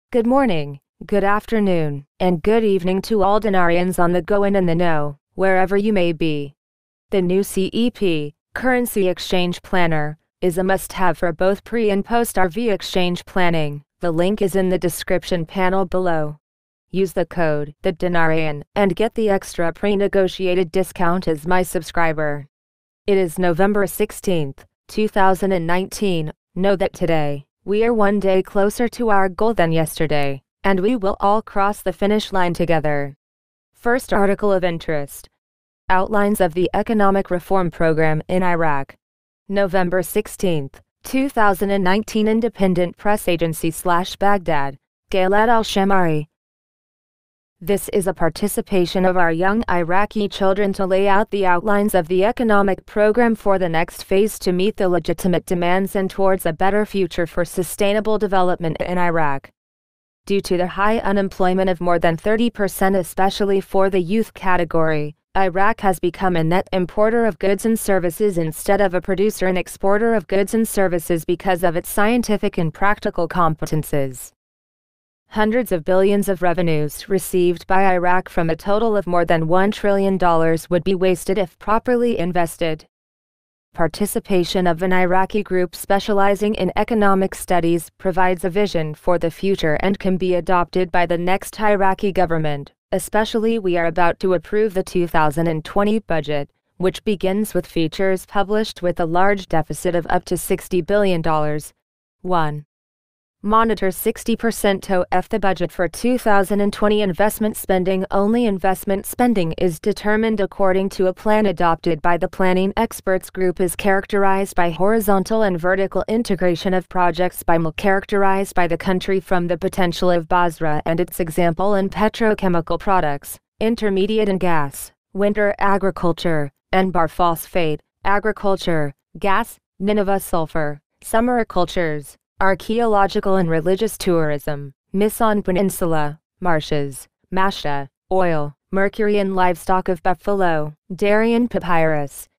Good morning, good afternoon, and good evening to all dinarians on the go and in the know, wherever you may be. The new CEP, Currency Exchange Planner, is a must-have for both pre- and post-RV exchange planning. The link is in the description panel below. Use the code THEDINARIAN and get the extra pre-negotiated discount as my subscriber. It is November 16th, 2019. Know that today, we are one day closer to our goal than yesterday, and we will all cross the finish line together. First article of interest. Outlines of the Economic Reform Program in Iraq. November 16th, 2019. Independent Press Agency / Baghdad, Ghalad al-Shamari. This is a participation of our young Iraqi children to lay out the outlines of the economic program for the next phase to meet the legitimate demands and towards a better future for sustainable development in Iraq. Due to the high unemployment of more than 30%, especially for the youth category, Iraq has become a net importer of goods and services instead of a producer and exporter of goods and services because of its scientific and practical competences. Hundreds of billions of revenues received by Iraq from a total of more than $1 trillion would be wasted if properly invested. Participation of an Iraqi group specializing in economic studies provides a vision for the future and can be adopted by the next Iraqi government. Especially, we are about to approve the 2020 budget, which begins with features published with a large deficit of up to $60 billion. 1. Monitor 60% of the budget for 2020 investment spending. Only investment spending is determined according to a plan adopted by the Planning Experts Group is characterized by horizontal and vertical integration of projects characterized by the country from the potential of Basra and its example in petrochemical products, intermediate in gas, winter agriculture, and bar phosphate, agriculture, gas, Nineveh sulfur, summer cultures, archaeological and religious tourism, Mison Peninsula, marshes, Masha, oil, mercury and livestock of buffalo, dairy and papyrus.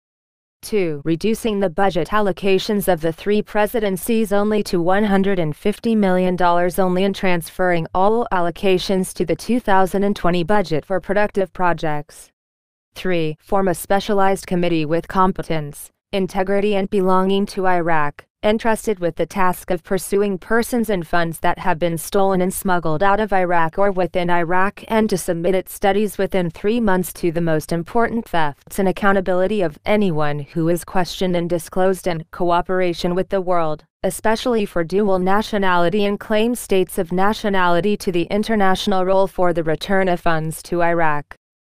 2. Reducing the budget allocations of the three presidencies only to $150 million only and transferring all allocations to the 2020 budget for productive projects. 3. Form a specialized committee with competence, integrity and belonging to Iraq, entrusted with the task of pursuing persons and funds that have been stolen and smuggled out of Iraq or within Iraq and to submit its studies within 3 months to the most important thefts and accountability of anyone who is questioned and disclosed in cooperation with the world, especially for dual nationality and claim states of nationality to the international role for the return of funds to Iraq.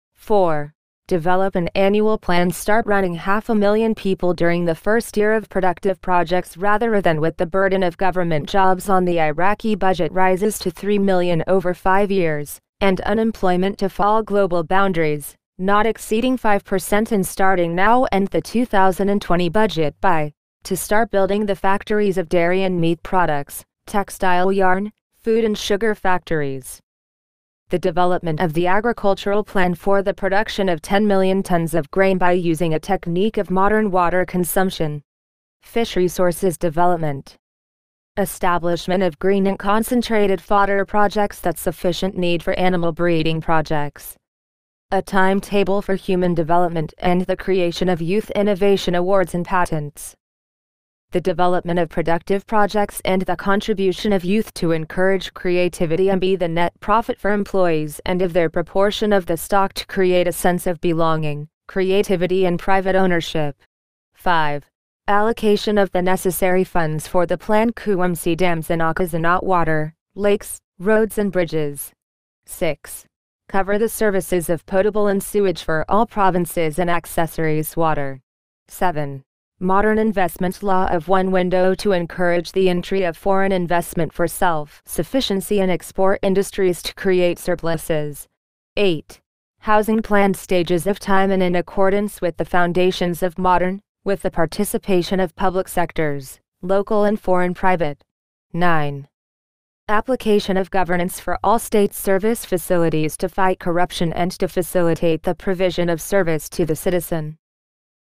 4. Develop an annual plan. Start running 500,000 people during the first year of productive projects rather than with the burden of government jobs on the Iraqi budget rises to 3 million over 5 years, and unemployment to fall global boundaries, not exceeding 5% and starting now and the 2020 budget by, to start building the factories of dairy and meat products, textile yarn, food and sugar factories. The development of the agricultural plan for the production of 10 million tons of grain by using a technique of modern water consumption. Fish resources development. Establishment of green and concentrated fodder projects that sufficient need for animal breeding projects. A timetable for human development and the creation of youth innovation awards and patents. The development of productive projects and the contribution of youth to encourage creativity and be the net profit for employees and of their proportion of the stock to create a sense of belonging, creativity and private ownership. 5. Allocation of the necessary funds for the planned QMC dams and Akazanat water, lakes, roads and bridges. 6. Cover the services of potable and sewage for all provinces and accessories water. 7. Modern investment law of one window to encourage the entry of foreign investment for self-sufficiency and export industries to create surpluses. 8. Housing plan stages of time and in accordance with the foundations of modern, with the participation of public sectors, local and foreign private. 9. Application of governance for all state service facilities to fight corruption and to facilitate the provision of service to the citizen.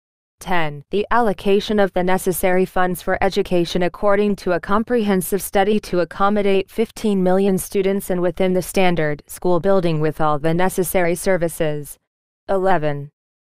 10. The allocation of the necessary funds for education according to a comprehensive study to accommodate 15 million students and within the standard school building with all the necessary services. 11.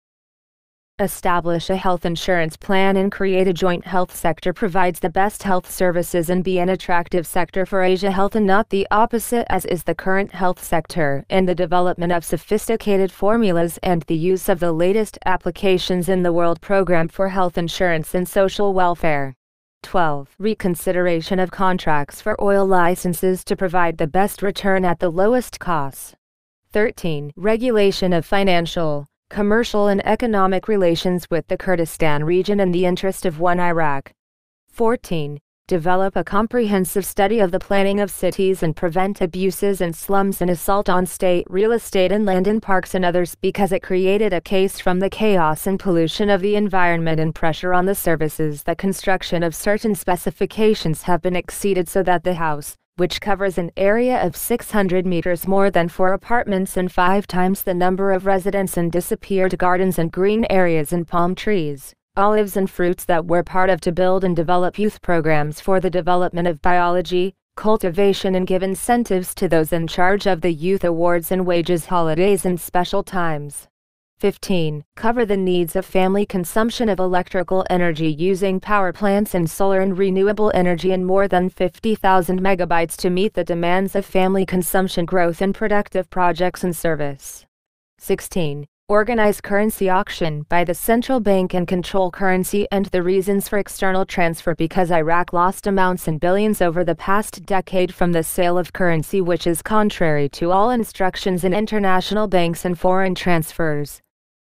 Establish a health insurance plan and create a joint health sector provides the best health services and be an attractive sector for Asia Health and not the opposite as is the current health sector, and the development of sophisticated formulas and the use of the latest applications in the World Program for Health Insurance and Social Welfare. 12. Reconsideration of contracts for oil licenses to provide the best return at the lowest costs. 13. Regulation of financial, commercial and economic relations with the Kurdistan region in the interest of one Iraq. 14. Develop a comprehensive study of the planning of cities and prevent abuses in slums and assault on state real estate and land in parks and others because it created a case from the chaos and pollution of the environment and pressure on the services that construction of certain specifications have been exceeded so that the house, which covers an area of 600 meters more than 4 apartments and 5 times the number of residents and disappeared gardens and green areas and palm trees, olives and fruits that were part of to build and develop youth programs for the development of biology, cultivation and give incentives to those in charge of the youth awards and wages holidays and special times. 15. Cover the needs of family consumption of electrical energy using power plants and solar and renewable energy in more than 50,000 megabytes to meet the demands of family consumption growth and productive projects and service. 16. Organize currency auction by the central bank and control currency and the reasons for external transfer because Iraq lost amounts in billions over the past decade from the sale of currency which is contrary to all instructions in international banks and foreign transfers.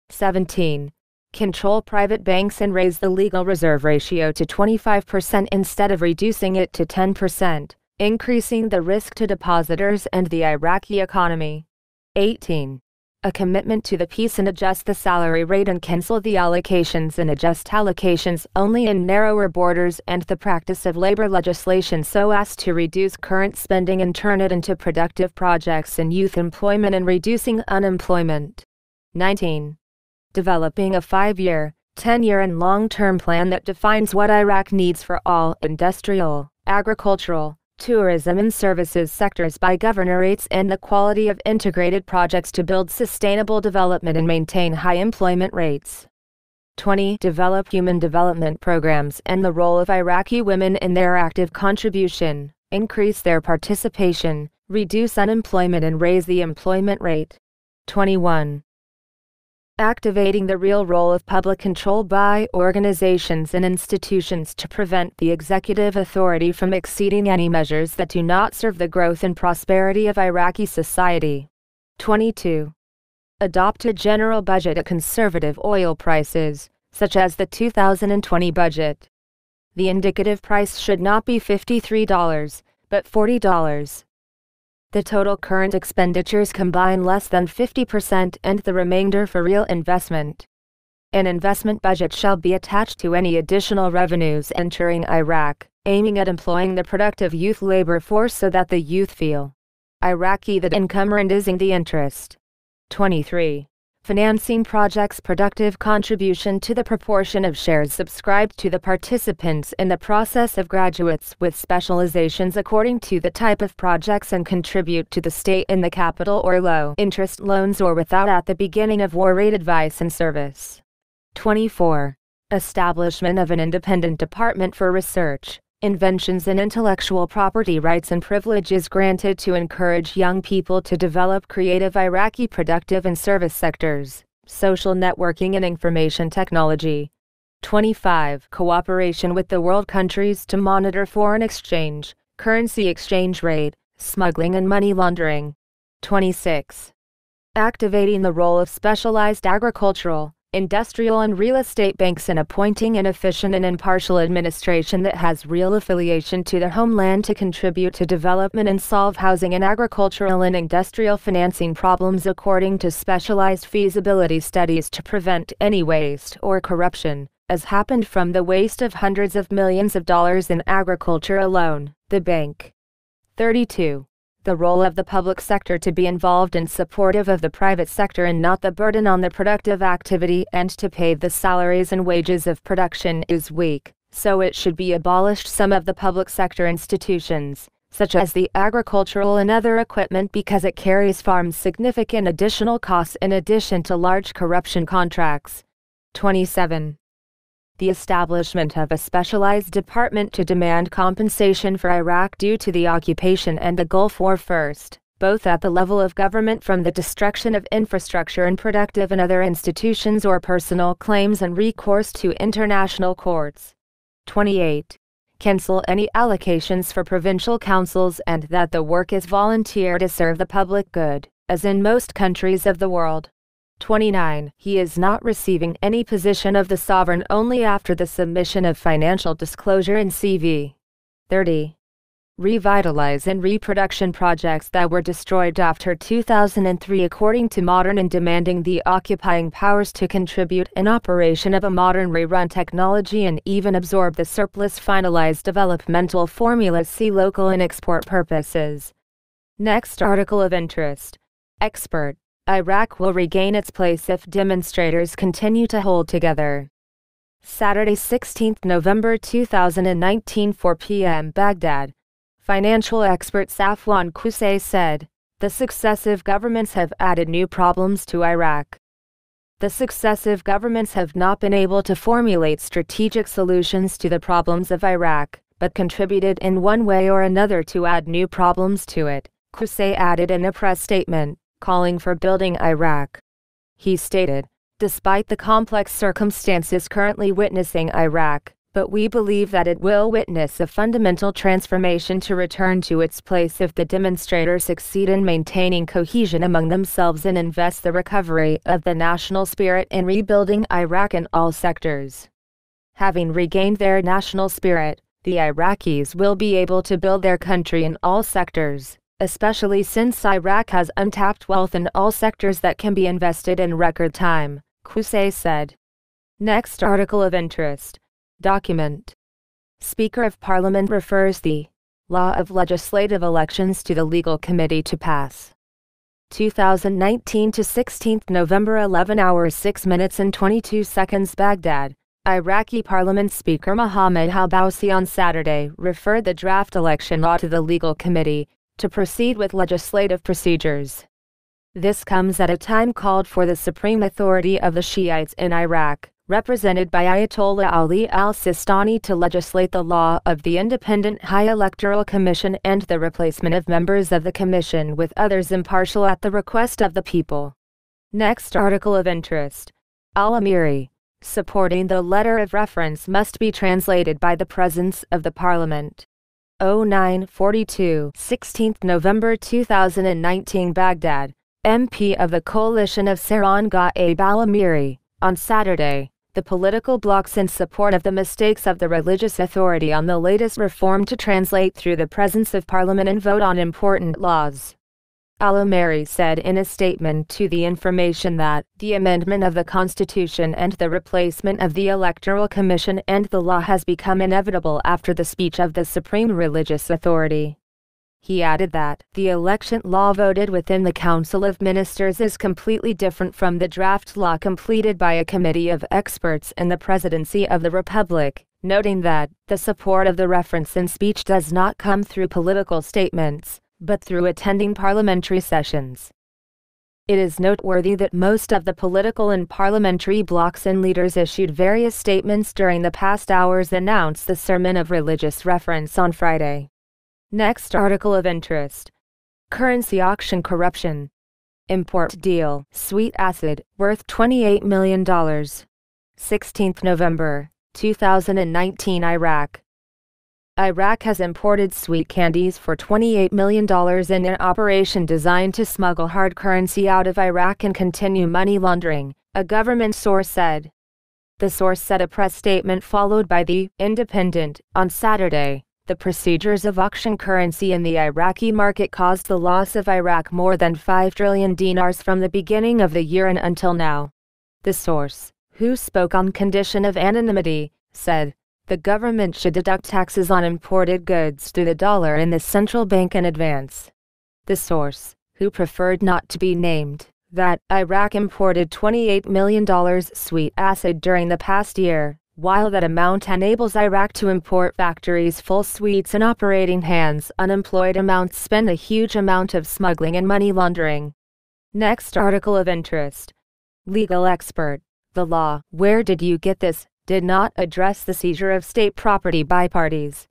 17. Control private banks and raise the legal reserve ratio to 25% instead of reducing it to 10%, increasing the risk to depositors and the Iraqi economy. 18. A commitment to the peace and adjust the salary rate and cancel the allocations and adjust allocations only in narrower borders and the practice of labor legislation so as to reduce current spending and turn it into productive projects in youth employment and reducing unemployment. 19. Developing a 5-year, 10-year and long-term plan that defines what Iraq needs for all industrial, agricultural, tourism and services sectors by governorates and the quality of integrated projects to build sustainable development and maintain high employment rates. 20. Develop human development programs and the role of Iraqi women in their active contribution, increase their participation, reduce unemployment and raise the employment rate. 21. Activating the real role of public control by organizations and institutions to prevent the executive authority from exceeding any measures that do not serve the growth and prosperity of Iraqi society. 22. Adopt a general budget at conservative oil prices, such as the 2020 budget. The indicative price should not be $53, but $40. The total current expenditures combine less than 50% and the remainder for real investment. An investment budget shall be attached to any additional revenues entering Iraq, aiming at employing the productive youth labor force so that the youth feel Iraqi the income earned is in the interest. 23. Financing projects productive contribution to the proportion of shares subscribed to the participants in the process of graduates with specializations according to the type of projects and contribute to the state in the capital or low interest loans or without at the beginning of war rate advice and service. 24. Establishment of an independent department for research, inventions and intellectual property rights and privileges granted to encourage young people to develop creative Iraqi productive and service sectors, social networking and information technology. 25. Cooperation with the world countries to monitor foreign exchange, currency exchange rate, smuggling and money laundering. 26. Activating the role of specialized agricultural, industrial and real estate banks in appointing an efficient and impartial administration that has real affiliation to their homeland to contribute to development and solve housing and agricultural and industrial financing problems according to specialized feasibility studies to prevent any waste or corruption, as happened from the waste of hundreds of millions of dollars in agriculture alone, the bank. 32. the role of the public sector to be involved and supportive of the private sector and not the burden on the productive activity and to pay the salaries and wages of production is weak, so it should be abolished some of the public sector institutions, such as the agricultural and other equipment because it carries farms significant additional costs in addition to large corruption contracts. 27. The establishment of a specialized department to demand compensation for Iraq due to the occupation and the Gulf War first, both at the level of government from the destruction of infrastructure and productive and other institutions or personal claims and recourse to international courts. 28. Cancel any allocations for provincial councils and that the work is volunteer to serve the public good, as in most countries of the world. 29. He is not receiving any position of the sovereign only after the submission of financial disclosure and CV. 30. Revitalize and reproduction projects that were destroyed after 2003 according to modern and demanding the occupying powers to contribute in operation of a modern rerun technology and even absorb the surplus finalized developmental formulas see local and export purposes. Next article of interest. Expert. Iraq will regain its place if demonstrators continue to hold together. Saturday, 16 November 2019, 4 p.m. Baghdad. Financial expert Safwan Qusay said, "The successive governments have added new problems to Iraq. The successive governments have not been able to formulate strategic solutions to the problems of Iraq, but contributed in one way or another to add new problems to it," Qusay added in a press statement, calling for building Iraq. He stated, "Despite the complex circumstances currently witnessing Iraq, but we believe that it will witness a fundamental transformation to return to its place if the demonstrators succeed in maintaining cohesion among themselves and invest the recovery of the national spirit in rebuilding Iraq in all sectors. Having regained their national spirit, the Iraqis will be able to build their country in all sectors, especially since Iraq has untapped wealth in all sectors that can be invested in record time," Qusay said. Next article of interest. Document. Speaker of Parliament refers the law of legislative elections to the legal committee to pass. 2019 to 16th November 11 hours 6 minutes and 22 seconds Baghdad. Iraqi Parliament Speaker Mohammed Halbousi on Saturday referred the draft election law to the legal committee to proceed with legislative procedures. This comes at a time called for the supreme authority of the Shiites in Iraq, represented by Ayatollah Ali al-Sistani, to legislate the law of the Independent High Electoral Commission and the replacement of members of the commission with others impartial at the request of the people. Next article of interest. Al-Amiri. Supporting the letter of reference must be translated by the presence of the Parliament. 0942, 16th November 2019 Baghdad. MP of the coalition of Saran Ghaib Al-Amiri. On Saturday, the political blocs in support of the mistakes of the religious authority on the latest reform to translate through the presence of Parliament and vote on important laws. Al-Amiri said in a statement to the Information that the amendment of the Constitution and the replacement of the Electoral Commission and the law has become inevitable after the speech of the Supreme Religious Authority. He added that the election law voted within the Council of Ministers is completely different from the draft law completed by a committee of experts in the Presidency of the Republic, noting that the support of the reference in speech does not come through political statements, but through attending parliamentary sessions. It is noteworthy that most of the political and parliamentary blocs and leaders issued various statements during the past hours announced the sermon of religious reference on Friday. Next article of interest. Currency auction corruption. Import deal, sweet acid, worth $28 million. 16th November, 2019 Iraq. Iraq has imported sweet candies for $28 million in an operation designed to smuggle hard currency out of Iraq and continue money laundering, a government source said. The source said a press statement followed by the Independent on Saturday. The procedures of auction currency in the Iraqi market caused the loss of Iraq more than 5 trillion dinars from the beginning of the year and until now. The source, who spoke on condition of anonymity, said, the government should deduct taxes on imported goods through the dollar in the central bank in advance. The source, who preferred not to be named, that Iraq imported $28 million sweet acid during the past year, while that amount enables Iraq to import factories full sweets and operating hands unemployed amounts spend a huge amount of smuggling and money laundering. Next article of interest. Legal expert. The law, where did you get this, did not address the seizure of state property by parties.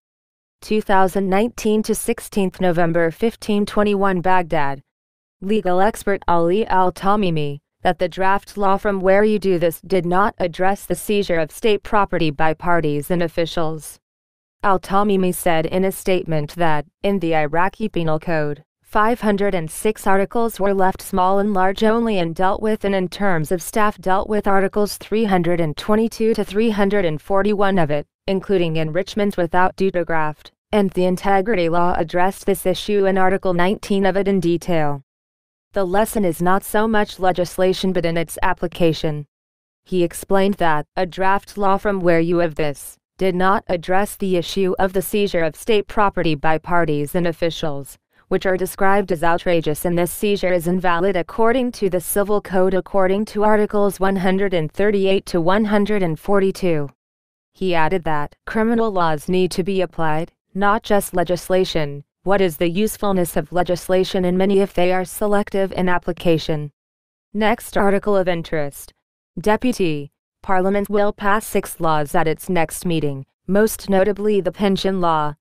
2019 to 16th November 1521 Baghdad. Legal expert Ali al-Tamimi, that the draft law from where you do this did not address the seizure of state property by parties and officials. Al-Tamimi said in a statement that, in the Iraqi Penal Code, 506 articles were left small and large only and dealt with, and in terms of staff dealt with articles 322 to 341 of it, including enrichment without dutagraft, and the integrity law addressed this issue in Article 19 of it in detail. The lesson is not so much legislation but in its application. He explained that a draft law from where you have this did not address the issue of the seizure of state property by parties and officials, which are described as outrageous, and this seizure is invalid according to the Civil Code according to Articles 138 to 142. He added that criminal laws need to be applied, not just legislation. What is the usefulness of legislation in many if they are selective in application? Next article of interest. Deputy. Parliament will pass 6 laws at its next meeting, most notably the pension law.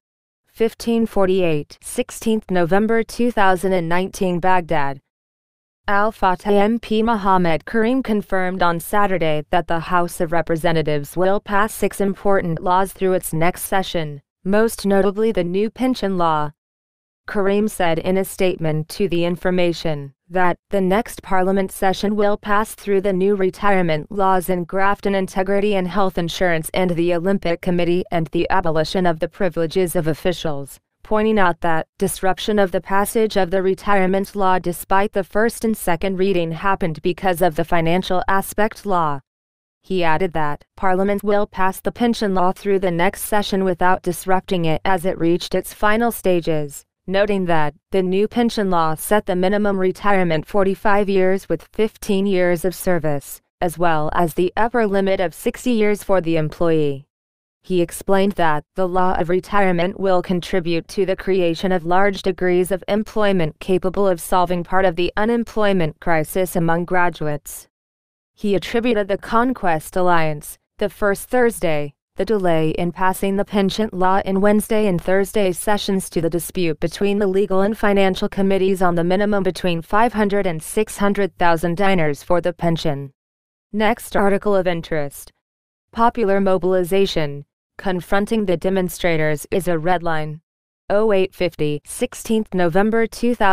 1548, 16th November 2019 Baghdad. Al-Fatah MP Mohammed Karim confirmed on Saturday that the House of Representatives will pass 6 important laws through its next session, most notably the new pension law. Karim said in a statement to The Information that the next parliament session will pass through the new retirement laws in graft and integrity and health insurance and the Olympic Committee and the abolition of the privileges of officials, pointing out that disruption of the passage of the retirement law despite the first and second reading happened because of the financial aspect law. He added that Parliament will pass the pension law through the next session without disrupting it as it reached its final stages, noting that the new pension law set the minimum retirement 45 years with 15 years of service, as well as the upper limit of 60 years for the employee. He explained that the law of retirement will contribute to the creation of large degrees of employment capable of solving part of the unemployment crisis among graduates. He attributed the Conquest Alliance, the first Thursday, the delay in passing the pension law in Wednesday and Thursday sessions to the dispute between the legal and financial committees on the minimum between 500 and 600,000 dinars for the pension. Next article of interest. Popular mobilization. Confronting the demonstrators is a red line. 0850, 16th November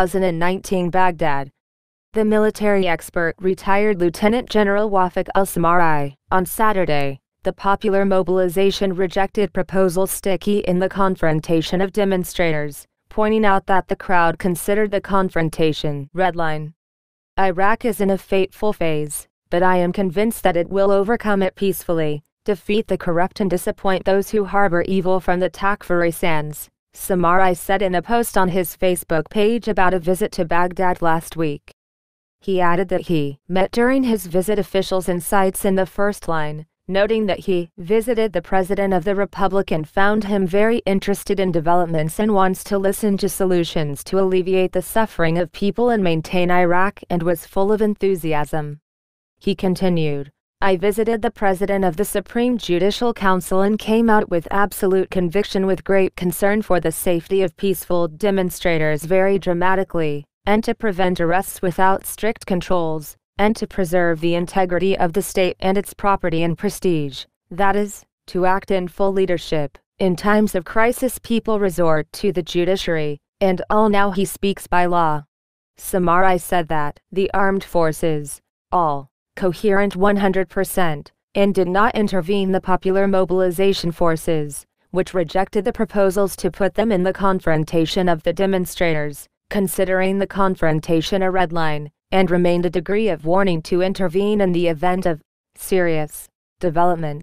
2019 Baghdad. The military expert retired Lieutenant General Wafik al-Samari, on Saturday, the popular mobilization rejected proposals sticky in the confrontation of demonstrators, pointing out that the crowd considered the confrontation red line. Iraq is in a fateful phase, but I am convinced that it will overcome it peacefully, defeat the corrupt and disappoint those who harbor evil from the Takfiri sands, Samari said in a post on his Facebook page about a visit to Baghdad last week. He added that he met during his visit officials and sites in the first line, noting that he visited the President of the Republic and found him very interested in developments and wants to listen to solutions to alleviate the suffering of people and maintain Iraq, and was full of enthusiasm. He continued, I visited the President of the Supreme Judicial Council and came out with absolute conviction with great concern for the safety of peaceful demonstrators very dramatically, and to prevent arrests without strict controls, and to preserve the integrity of the state and its property and prestige, that is, to act in full leadership. In times of crisis people resort to the judiciary, and all now he speaks by law. Samari said that the armed forces, all, coherent 100%, and did not intervene the popular mobilization forces, which rejected the proposals to put them in the confrontation of the demonstrators, considering the confrontation a red line, and remained a degree of warning to intervene in the event of serious developments.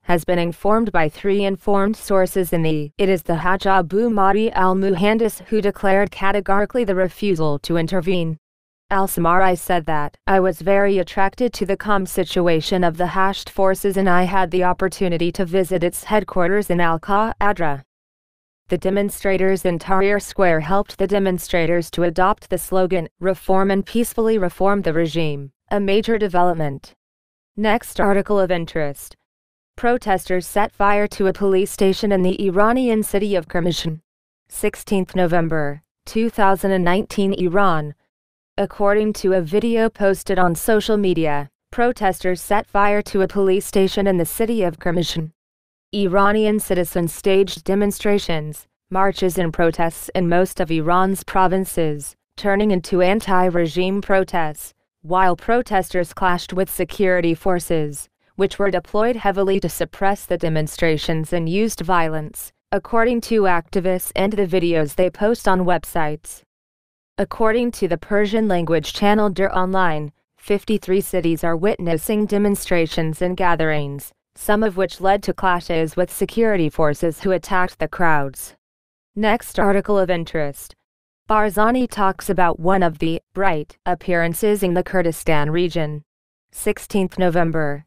has been informed by 3 informed sources in the It is the Hajj Abu Mahdi al-Muhandis who declared categorically the refusal to intervene. Al-Samari said that, "I was very attracted to the calm situation of the Hashd forces and I had the opportunity to visit its headquarters in Al-Qa'adra." The demonstrators in Tahrir Square helped the demonstrators to adopt the slogan, "Reform and peacefully reform the regime," a major development. Next article of interest. Protesters set fire to a police station in the Iranian city of Kermanshah. 16th November, 2019 Iran. According to a video posted on social media, protesters set fire to a police station in the city of Kermanshah. Iranian citizens staged demonstrations, marches and protests in most of Iran's provinces, turning into anti-regime protests, while protesters clashed with security forces, which were deployed heavily to suppress the demonstrations and used violence, according to activists and the videos they post on websites. According to the Persian-language channel Der Online, 53 cities are witnessing demonstrations and gatherings, some of which led to clashes with security forces who attacked the crowds. Next article of interest. Barzani talks about one of the bright appearances in the Kurdistan region. 16th November,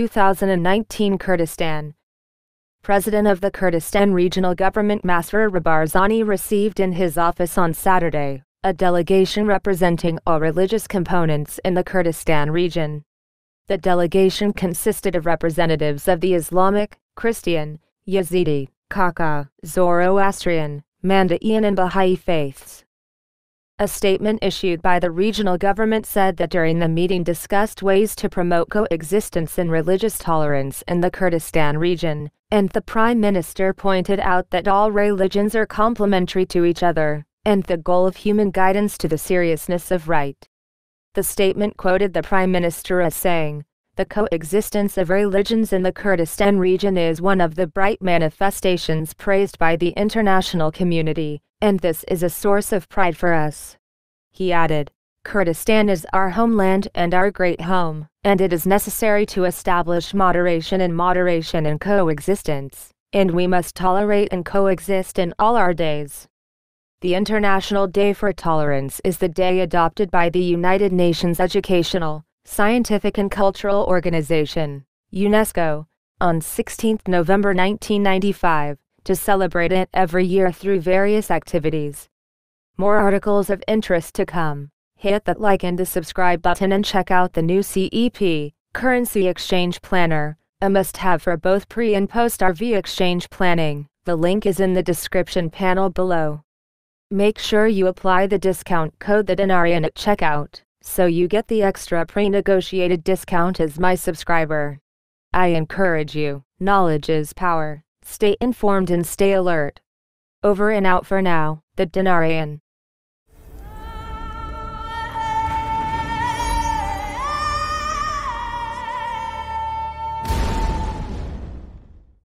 2019 Kurdistan. President of the Kurdistan Regional Government Masroor Barzani received in his office on Saturday a delegation representing all religious components in the Kurdistan region. The delegation consisted of representatives of the Islamic, Christian, Yazidi, Kaka, Zoroastrian, Mandaean and Baha'i faiths. A statement issued by the regional government said that during the meeting discussed ways to promote coexistence and religious tolerance in the Kurdistan region, and the Prime Minister pointed out that all religions are complementary to each other, and the goal of human guidance to the seriousness of right. The statement quoted the Prime Minister as saying, "The coexistence of religions in the Kurdistan region is one of the bright manifestations praised by the international community, and this is a source of pride for us." He added, "Kurdistan is our homeland and our great home, and it is necessary to establish moderation and coexistence, and we must tolerate and coexist in all our days." The International Day for Tolerance is the day adopted by the United Nations Educational, Scientific and Cultural Organization, UNESCO, on 16th November 1995, to celebrate it every year through various activities. More articles of interest to come. Hit that like and the subscribe button and check out the new CEP, Currency Exchange Planner, a must-have for both pre- and post-RV exchange planning. The link is in the description panel below. Make sure you apply the discount code the Dinarian at checkout, so you get the extra pre-negotiated discount as my subscriber. I encourage you, knowledge is power. Stay informed and stay alert. Over and out for now, the Dinarian.